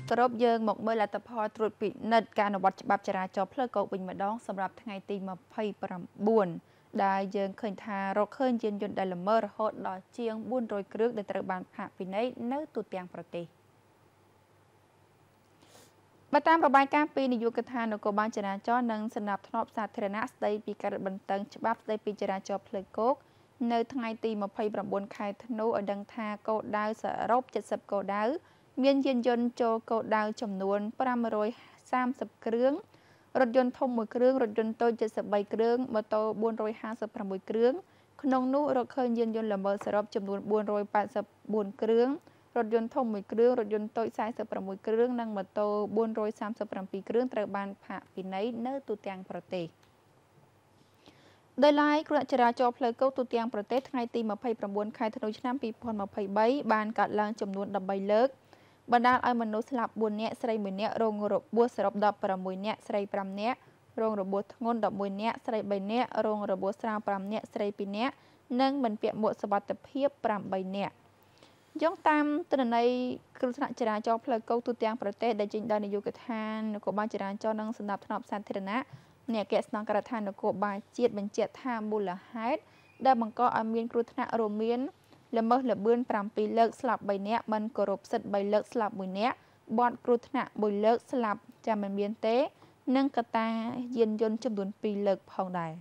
គោរពយើងមកមើលលទ្ធផលត្រួតពិនិត្យការអនុវត្តច្បាប់ចរាចរណ៍ផ្លូវគោកវិញម្ដងសម្រាប់ថ្ងៃទី29ដែលយើងឃើញថារកឃើញយានយន្តដែលល្មើសរហូតដល់ជាង400គ្រឿងដែលត្រូវបានផាកពិន័យនៅទូទាំងប្រទេសបើតាមរបាយការណ៍ពីនាយកដ្ឋាននគរបាលចរាចរណ៍និងសណ្ដាប់ធ្នាប់សាធារណៈស្ដីពីការរឹតបន្តឹងច្បាប់ស្ដីពីចរាចរណ៍ផ្លូវគោកនៅថ្ងៃទី29ខែធ្នូឲ្យដឹងថាគោលដៅសរុប70គោលដៅមានយានយន្តចូលគោលដៅចំនួន530គ្រឿងរថយន្តធំ1គ្រឿងរថយន្តតូច73គ្រឿងម៉ូតូ456គ្រឿងក្នុងនោះរកឃើញយានយន្តល្មើសសរុបចំនួន484គ្រឿងរថយន្តធំ1គ្រឿងរថយន្តតូច46គ្រឿងនិងម៉ូតូ437គ្រឿងត្រូវបានផាកពិន័យនៅទូទាំងប្រទេសដោយឡែកគ្រោះចរាចរណ៍ផ្លូវគោកទូទាំងប្រទេសថ្ងៃទី29ខែធ្នូឆ្នាំ2023បានកើតឡើងចំនួន13លើកបណ្ដាលឲ្យមនុស្សស្លាប់4នាក់ស្រី1នាក់រងរបួសសរុប16នាក់ស្រី5នាក់រងរបួសធ្ងន់11នាក់ស្រី3នាក់រងរបួសស្រាល5នាក់ស្រី2នាក់និងមិនពាក់មួកសុវត្ថិភាព8នាក់យោងតាមទិន្នន័យគ្រោះថ្នាក់ចរាចរណ៍ផ្លូវគោកទូទាំងប្រទេសដែលចេញដោយនាយកដ្ឋាននគរបាលចរាចរណ៍និងសណ្ដាប់ធ្នាប់សាធារណៈអ្នកអគ្គស្នងការដ្ឋាននគរបាលជាតិបញ្ជាក់ថាមូលហេតុដែលបង្កឲ្យមានគ្រោះថ្នាក់រួមមានល្មើសល្បឿន7លើកស្លាប់3នាក់មិនគោរពសិទ្ធិ3លើកស្លាប់1នាក់បទគ្រោះថ្នាក់1លើកស្លាប់ចាំមិនមានទេនិងកត្តាយានយន្តចំនួន2លើកផងដែរ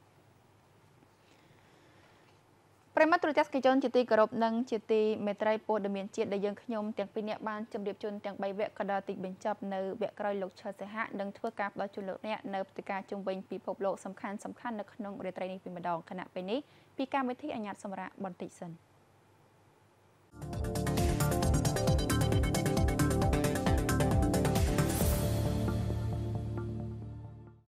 ប្រិមត្តទូរទស្សនិកជនជាទីគោរពនិងជាទីមេត្រីព័ត៌មានជាតិដែលយើងខ្ញុំទាំងពីរនាក់បានជម្រាបជូនទាំង3វគ្គក៏ដល់ទីបញ្ចប់នៅវគ្គក្រោយលោកឈើសិហៈនឹងធ្វើការផ្ដល់ជូនលោកអ្នកនៅព្រឹត្តិការណ៍ជុំវិញពិភពលោកសំខាន់នៅក្នុងរាត្រីនេះពីម្ដងគណៈពេលនេះពីកម្មវិធីអញ្ញាតសម្រាប់បន្តិចសិន